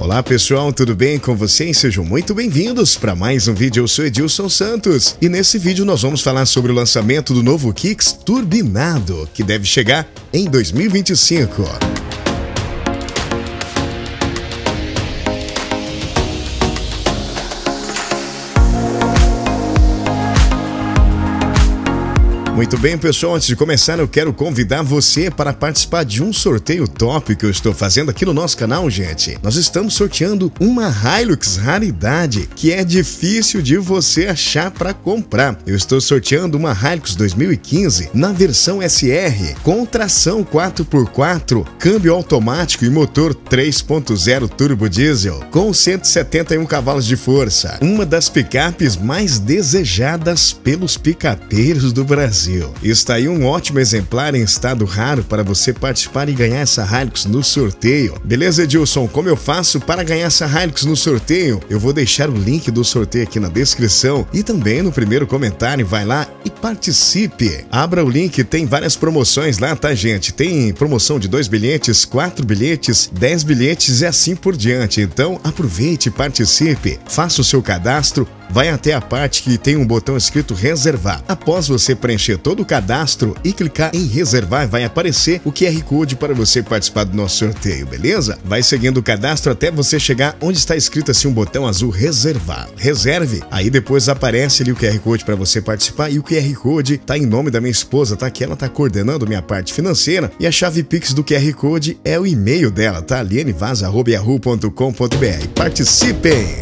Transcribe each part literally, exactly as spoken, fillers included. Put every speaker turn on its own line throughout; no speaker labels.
Olá pessoal, tudo bem com vocês? Sejam muito bem-vindos para mais um vídeo. Eu sou Edilson Santos e nesse vídeo nós vamos falar sobre o lançamento do novo Kicks turbinado, que deve chegar em dois mil e vinte e cinco. Muito bem, pessoal, antes de começar eu quero convidar você para participar de um sorteio top que eu estou fazendo aqui no nosso canal, gente. Nós estamos sorteando uma Hilux raridade que é difícil de você achar para comprar. Eu estou sorteando uma Hilux dois mil e quinze na versão S R, com tração quatro por quatro, câmbio automático e motor três ponto zero turbo diesel, com cento e setenta e um cavalos de força. Uma das picapes mais desejadas pelos picapeiros do Brasil. Está aí um ótimo exemplar em estado raro para você participar e ganhar essa Hilux no sorteio. Beleza, Edilson? Como eu faço para ganhar essa Hilux no sorteio? Eu vou deixar o link do sorteio aqui na descrição e também no primeiro comentário. Vai lá e participe. Abra o link, tem várias promoções lá, tá, gente? Tem promoção de dois bilhetes, quatro bilhetes, dez bilhetes e assim por diante. Então aproveite e participe. Faça o seu cadastro. Vai até a parte que tem um botão escrito reservar. Após você preencher todo o cadastro e clicar em reservar, vai aparecer o Q R Code para você participar do nosso sorteio, beleza? Vai seguindo o cadastro até você chegar onde está escrito assim um botão azul reservar. Reserve, aí depois aparece ali o Q R Code para você participar e o Q R Code tá em nome da minha esposa, tá? Que ela tá coordenando minha parte financeira e a chave Pix do Q R Code é o e-mail dela, tá? liane vaz arroba yahoo ponto com ponto br. Participem!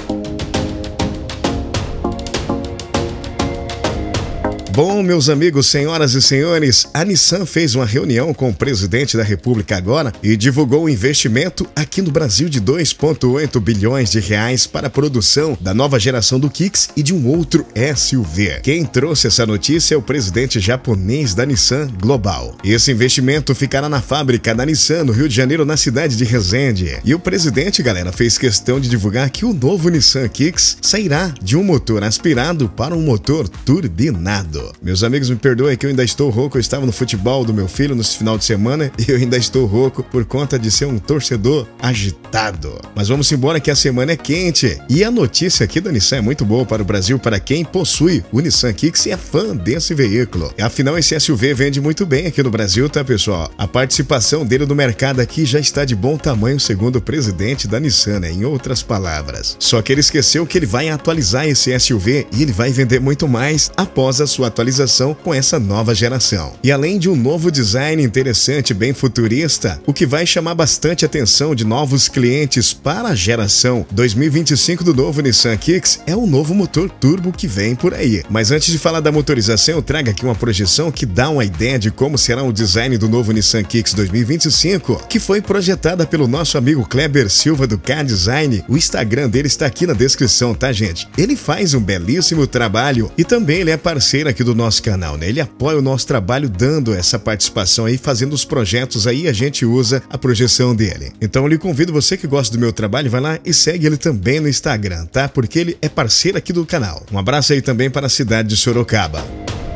Bom, meus amigos, senhoras e senhores, a Nissan fez uma reunião com o presidente da República agora e divulgou um investimento aqui no Brasil de dois vírgula oito bilhões de reais para a produção da nova geração do Kicks e de um outro S U V. Quem trouxe essa notícia é o presidente japonês da Nissan Global. Esse investimento ficará na fábrica da Nissan, no Rio de Janeiro, na cidade de Resende. E o presidente, galera, fez questão de divulgar que o novo Nissan Kicks sairá de um motor aspirado para um motor turbinado. Meus amigos, me perdoem que eu ainda estou rouco. Eu estava no futebol do meu filho nesse final de semana e eu ainda estou rouco por conta de ser um torcedor agitado. Mas vamos embora que a semana é quente. E a notícia aqui da Nissan é muito boa para o Brasil, para quem possui o Nissan Kicks e é fã desse veículo. Afinal, esse S U V vende muito bem aqui no Brasil, tá, pessoal? A participação dele no mercado aqui já está de bom tamanho, segundo o presidente da Nissan, né? Em outras palavras. Só que ele esqueceu que ele vai atualizar esse S U V e ele vai vender muito mais após a sua atualização com essa nova geração. E além de um novo design interessante, bem futurista, o que vai chamar bastante atenção de novos clientes para a geração dois mil e vinte e cinco do novo Nissan Kicks é o novo motor turbo que vem por aí. Mas antes de falar da motorização, eu trago aqui uma projeção que dá uma ideia de como será o design do novo Nissan Kicks dois mil e vinte e cinco, que foi projetada pelo nosso amigo Kleber Silva do K-Design. O Instagram dele está aqui na descrição, tá, gente? Ele faz um belíssimo trabalho e também ele é parceiro aqui do nosso canal, né? Ele apoia o nosso trabalho dando essa participação aí, fazendo os projetos aí, a gente usa a projeção dele. Então eu lhe convido, você que gosta do meu trabalho, vai lá e segue ele também no Instagram, tá? Porque ele é parceiro aqui do canal. Um abraço aí também para a cidade de Sorocaba.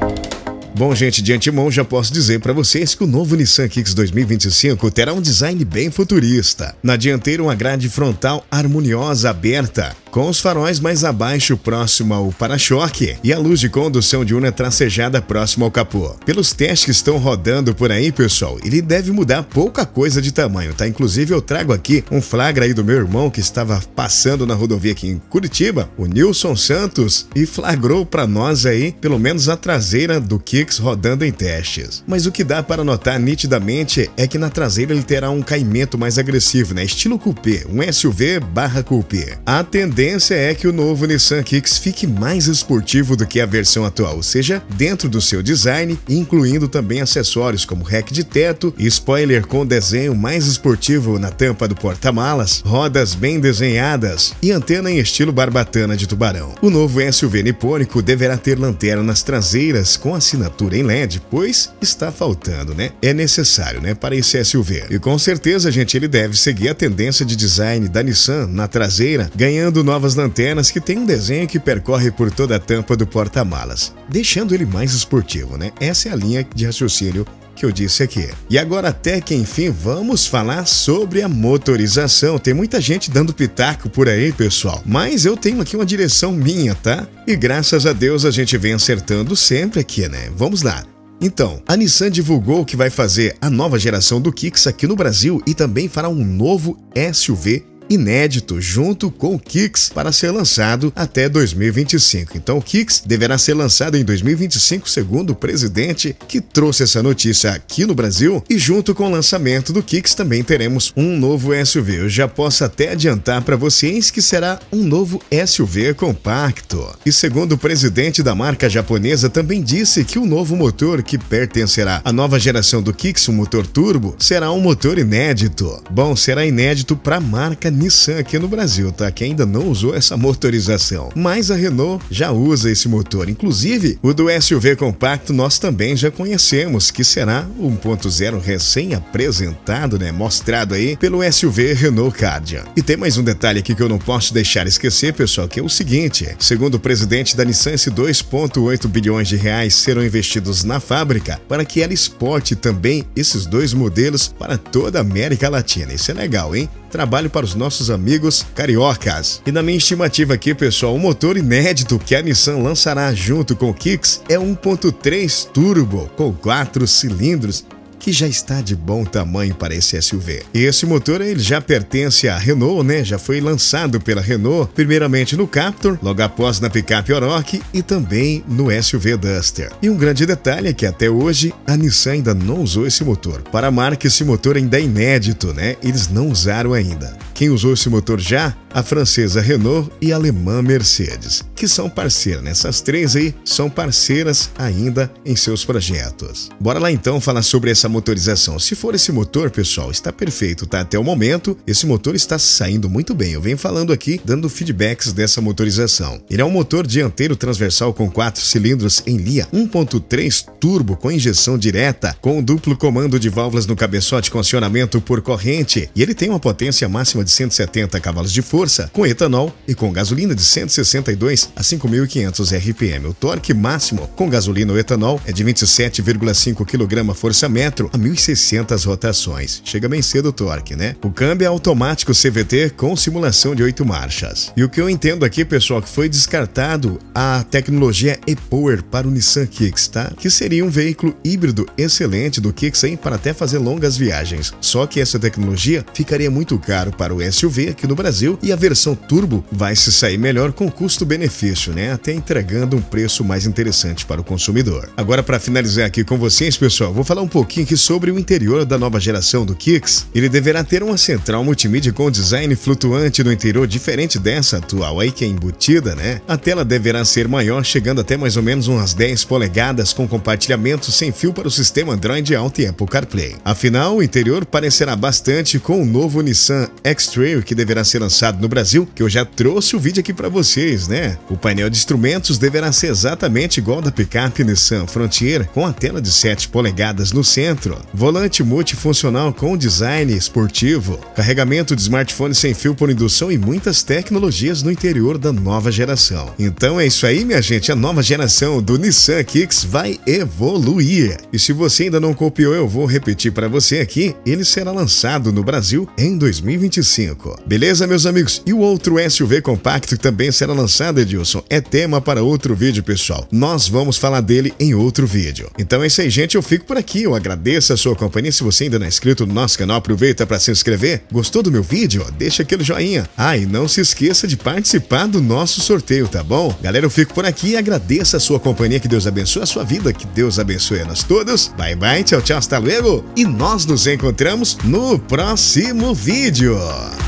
Bom, gente, de antemão já posso dizer para vocês que o novo Nissan Kicks dois mil e vinte e cinco terá um design bem futurista. Na dianteira, uma grade frontal harmoniosa aberta, com os faróis mais abaixo próximo ao para-choque e a luz de condução diurna tracejada próximo ao capô. Pelos testes que estão rodando por aí, pessoal, ele deve mudar pouca coisa de tamanho, tá? Inclusive eu trago aqui um flagra aí do meu irmão que estava passando na rodovia aqui em Curitiba, o Nilson Santos, e flagrou para nós aí pelo menos a traseira do Kicks rodando em testes. Mas o que dá para notar nitidamente é que na traseira ele terá um caimento mais agressivo, né? Estilo coupé, um S U V barra coupé. A tendência A tendência é que o novo Nissan Kicks fique mais esportivo do que a versão atual, ou seja, dentro do seu design, incluindo também acessórios como rack de teto, spoiler com desenho mais esportivo na tampa do porta-malas, rodas bem desenhadas e antena em estilo barbatana de tubarão. O novo S U V nipônico deverá ter lanternas traseiras com assinatura em L E D, pois está faltando, né? É necessário, né, para esse S U V. E com certeza, gente, ele deve seguir a tendência de design da Nissan na traseira, ganhando novas lanternas que tem um desenho que percorre por toda a tampa do porta-malas, deixando ele mais esportivo, né? Essa é a linha de raciocínio que eu disse aqui. E agora até que enfim vamos falar sobre a motorização. Tem muita gente dando pitaco por aí, pessoal, mas eu tenho aqui uma direção minha, tá? E graças a Deus a gente vem acertando sempre aqui, né? Vamos lá. Então, a Nissan divulgou que vai fazer a nova geração do Kicks aqui no Brasil e também fará um novo S U V inédito junto com o Kicks para ser lançado até dois mil e vinte e cinco. Então o Kicks deverá ser lançado em dois mil e vinte e cinco, segundo o presidente que trouxe essa notícia aqui no Brasil, e junto com o lançamento do Kicks também teremos um novo S U V. Eu já posso até adiantar para vocês que será um novo S U V compacto. E segundo o presidente da marca japonesa também disse que o novo motor que pertencerá à nova geração do Kicks, um motor turbo, será um motor inédito. Bom, será inédito para a marca Nissan aqui no Brasil, tá? Que ainda não usou essa motorização. Mas a Renault já usa esse motor. Inclusive, o do S U V compacto nós também já conhecemos, que será o um ponto zero recém-apresentado, né? Mostrado aí pelo S U V Renault Kardian. E tem mais um detalhe aqui que eu não posso deixar esquecer, pessoal, que é o seguinte. Segundo o presidente da Nissan, esses dois vírgula oito bilhões de reais serão investidos na fábrica para que ela exporte também esses dois modelos para toda a América Latina. Isso é legal, hein? Trabalho para os nossos amigos cariocas. E na minha estimativa aqui, pessoal, o motor inédito que a Nissan lançará junto com o Kicks é um ponto três turbo com quatro cilindros, que já está de bom tamanho para esse S U V. E esse motor ele já pertence à Renault, né? Já foi lançado pela Renault, primeiramente no Captur, logo após na picape Oroch e também no S U V Duster. E um grande detalhe é que até hoje a Nissan ainda não usou esse motor. Para a marca, esse motor ainda é inédito, né? Eles não usaram ainda. Quem usou esse motor já? A francesa Renault e a alemã Mercedes, que são parceiras. Essas três aí são parceiras ainda em seus projetos. Bora lá então falar sobre essa motorização. Se for esse motor, pessoal, está perfeito, tá? Até o momento, esse motor está saindo muito bem. Eu venho falando aqui, dando feedbacks dessa motorização. Ele é um motor dianteiro transversal com quatro cilindros em linha, um ponto três turbo com injeção direta, com duplo comando de válvulas no cabeçote com acionamento por corrente, e ele tem uma potência máxima de cento e setenta cavalos de força, com etanol e com gasolina de cento e sessenta e dois a cinco mil e quinhentos R P M. O torque máximo com gasolina ou etanol é de vinte e sete vírgula cinco quilograma-força-metro a mil e seiscentas rotações. Chega bem cedo o torque, né? O câmbio é automático C V T com simulação de oito marchas. E o que eu entendo aqui, pessoal, que foi descartado a tecnologia e-Power para o Nissan Kicks, tá? Que seria um veículo híbrido excelente do Kicks aí para até fazer longas viagens. Só que essa tecnologia ficaria muito caro para o S U V aqui no Brasil e a versão turbo vai se sair melhor com custo-benefício, né? Até entregando um preço mais interessante para o consumidor. Agora, para finalizar aqui com vocês, pessoal, vou falar um pouquinho aqui sobre o interior da nova geração do Kicks. Ele deverá ter uma central multimídia com design flutuante no interior, diferente dessa atual aí que é embutida, né? A tela deverá ser maior, chegando até mais ou menos umas dez polegadas, com compartilhamento sem fio para o sistema Android Auto e Apple CarPlay. Afinal, o interior parecerá bastante com o novo Nissan X-Trail que deverá ser lançado no Brasil, que eu já trouxe o vídeo aqui para vocês, né? O painel de instrumentos deverá ser exatamente igual da picape Nissan Frontier, com a tela de sete polegadas no centro, volante multifuncional com design esportivo, carregamento de smartphone sem fio por indução e muitas tecnologias no interior da nova geração. Então é isso aí, minha gente, a nova geração do Nissan Kicks vai evoluir. E se você ainda não copiou, eu vou repetir para você aqui, ele será lançado no Brasil em dois mil e vinte e cinco. Beleza, meus amigos? E o outro S U V compacto que também será lançado, Edilson, é tema para outro vídeo, pessoal. Nós vamos falar dele em outro vídeo. Então é isso aí, gente, eu fico por aqui. Eu agradeço a sua companhia. Se você ainda não é inscrito no nosso canal, aproveita para se inscrever. Gostou do meu vídeo? Deixa aquele joinha. Ah, e não se esqueça de participar do nosso sorteio, tá bom? Galera, eu fico por aqui e agradeço a sua companhia. Que Deus abençoe a sua vida. Que Deus abençoe a nós todos. Bye, bye. Tchau, tchau. Hasta luego. E nós nos encontramos no próximo vídeo.